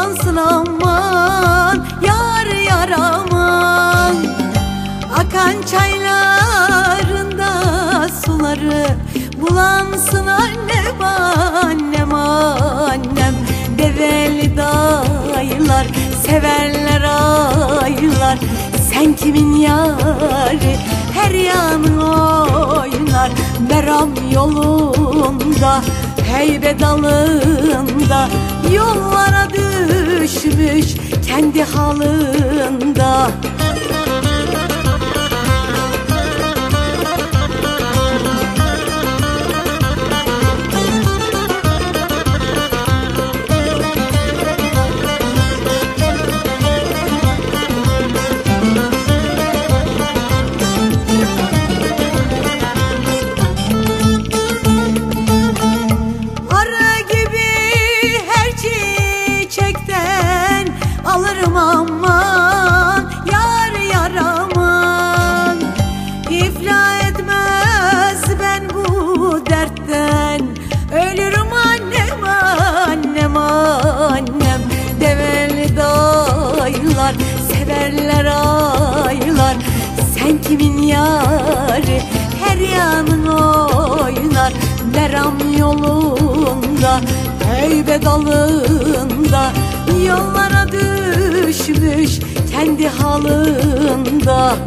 bulansın aman, yar yar aman. Akan çaylarında suları bulansın annem, annem, annem. Develi dayılar severler aylar, sen kimin yari, her yanın oynar. Meram yolunda, heybe dalında, yollara düşmüş kendi halında. Alırım aman, yar yar aman. İflah etmez ben bu dertten, ölürüm annem, annem, annem. Develi dayılar severler aylar, sen kimin yari, her yanın oynar. Meram yolunda, heybe dalında, yollara düşmüş kendi halında.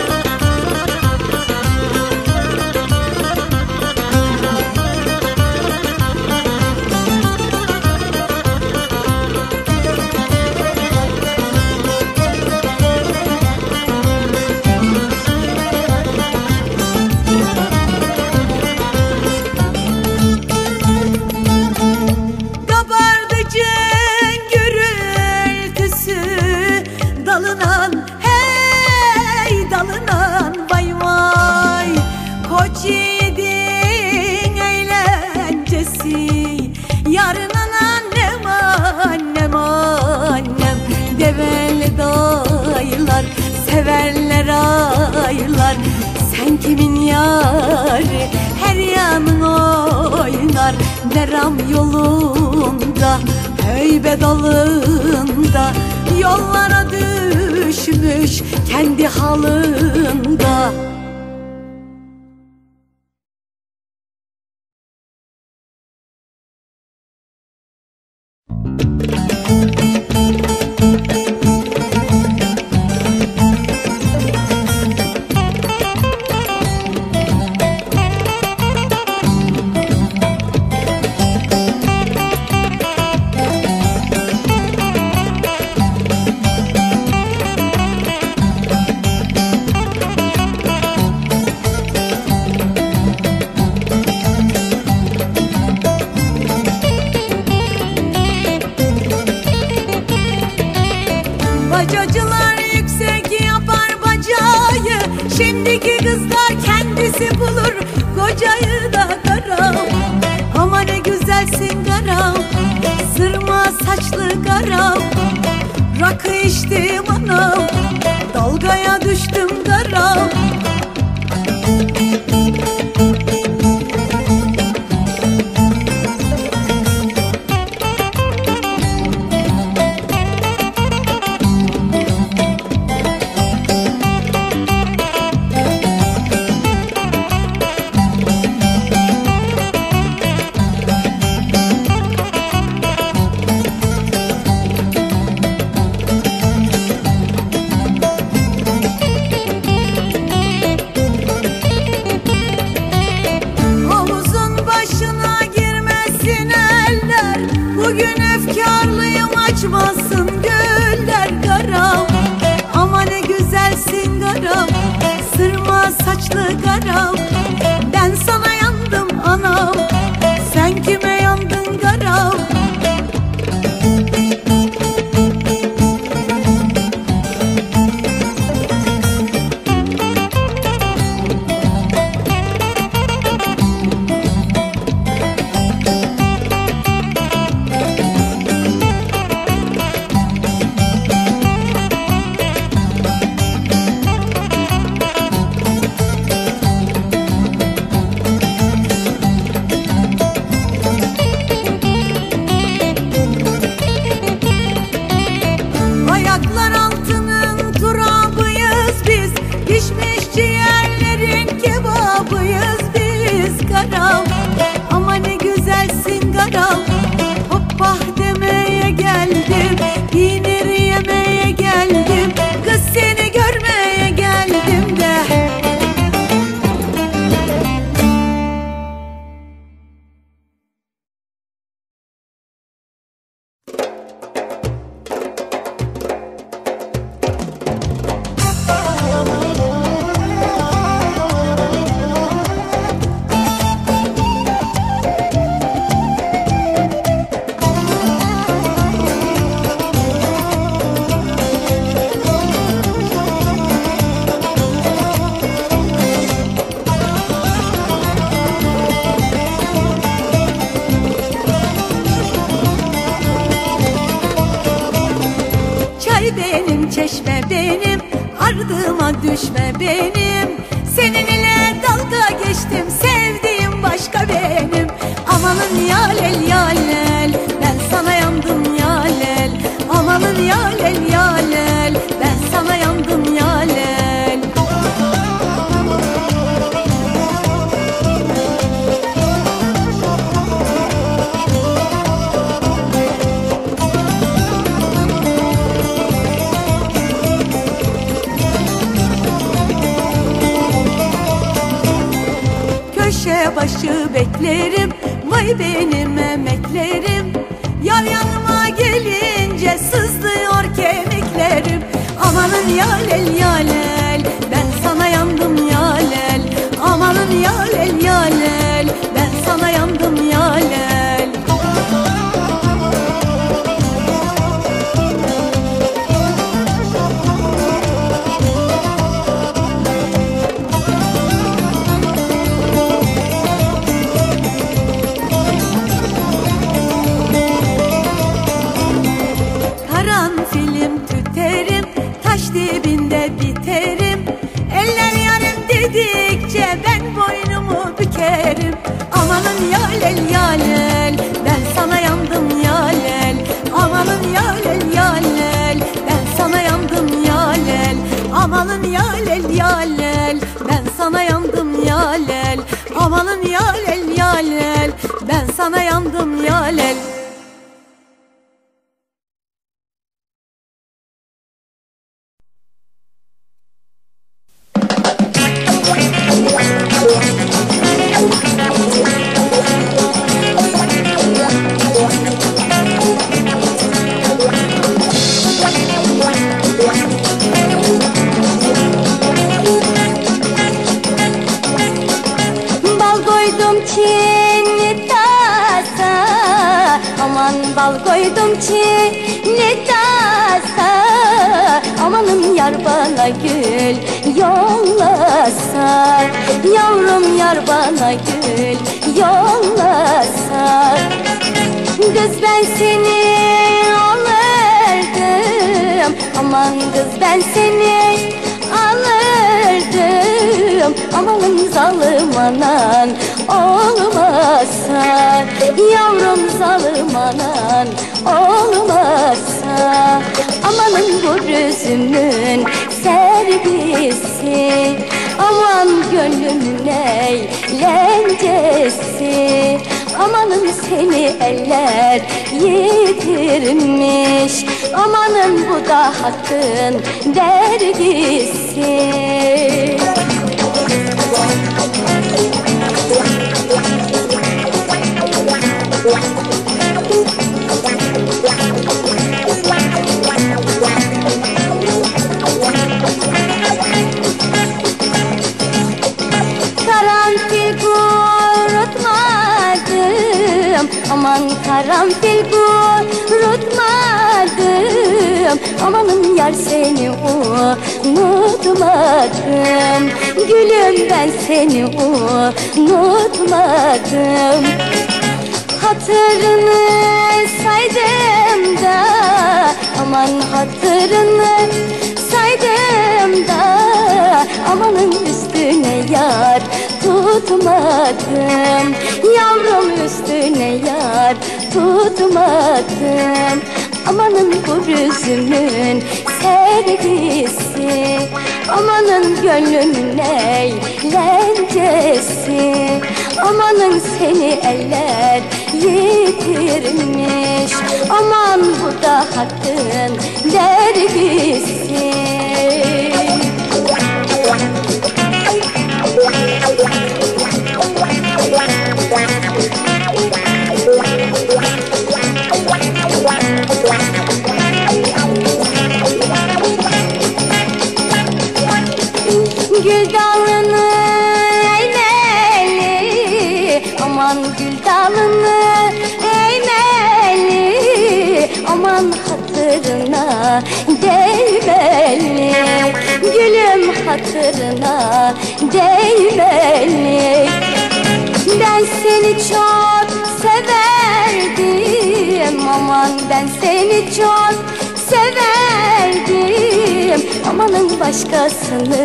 Dalınan, hey dalınan, vay vay. Koç yiğidin eğlencesi, yarının annem, annem, annem. Develi dayılar severler aylar, sen kimin yari, her yanın oynar. Meram yolunda, heybe dalında, yollara düşmüş kendi halında. Bacacılar yüksek yapar bacayı, şimdiki kızlar kendisi bulur kocayı da karam. Ama ne güzelsin karam, sırma saçlı karam. Rakı içtim anam, dalgaya düştüm karam. Bugün efkarlıyım, açmasın güller karam. Ama ne güzelsin karam, sırma saçlı karam. Ben sana yandım anam, sen kime yandın karam? çay benim, çeşme benim, ardıma düşme benim. Seninle dalga geçtim, sevdiğim başka benim. Amanın yalel yalel, ben sana yandım yalel. Amanın yalel yalel, ben sana yandım yalel. Köşe başı beklerim, vay benim emeklerim. Yar yanıma gelince sızlıyor kemiklerim. Amanın yalel yalel, ben sana yandım yalel. Amanın yalel yalel, ben sana yandım yalel. Karanfilim tüterim, taş dibinde biterim. Eller yarım dedikçe ben boynumu bükerim. Amanın yalel yalel, ben sana yandım yalel. Amanın yalel yalel, ben sana yandım yalel. Amanın yalel yalel, ben sana yandım yalel. Amanın yalel yalel, ben sana yandım yalel. Çinli tasa, aman bal koydum çinli tasa. Amanın yar bana gül yollasa, yavrum yar bana gül yollasa. Kız ben seni alırdım, aman kız ben seni alırdım. Amanın zalim anan olmasa, yavrum zalim anan olmasa. Amanın bu üzümün servisi, aman gönlümün eğlencesi. Amanın seni eller yitirmiş, amanın bu da hakkın dergisi. Karanfil kurutmadım, aman karanfil kurutmadım. Amanın yar seni unutmadım, gülüm ben seni unutmadım. Hatırını saydım da, aman hatırını saydım da. Amanın üstüne yar tutmadım, yavrum üstüne yar tutmadım. Amanın bu üzümün sevgisi, amanın gönlünün eğlencesi. Amanın seni eller yitirmiş, aman bu da hakkın dergisi. Gül dalını eğmeli, aman gül dalını eğmeli. Aman hatırına değmeli, gülüm hatırına değmeli. Ben seni çok severdim, aman ben seni çok severdim. sevmedim, amanın başkasını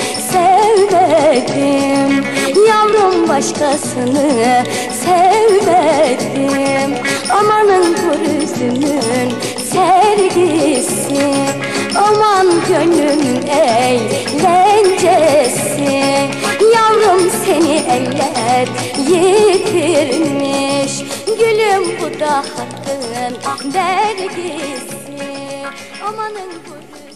sevmedim. Yavrum başkasını sevmedim. Amanın bu üzümün sergisi, aman gönlümün eğlencesi. Yavrum seni eller yitirmiş, gülüm bu da hakkın dergisi. Amanın bu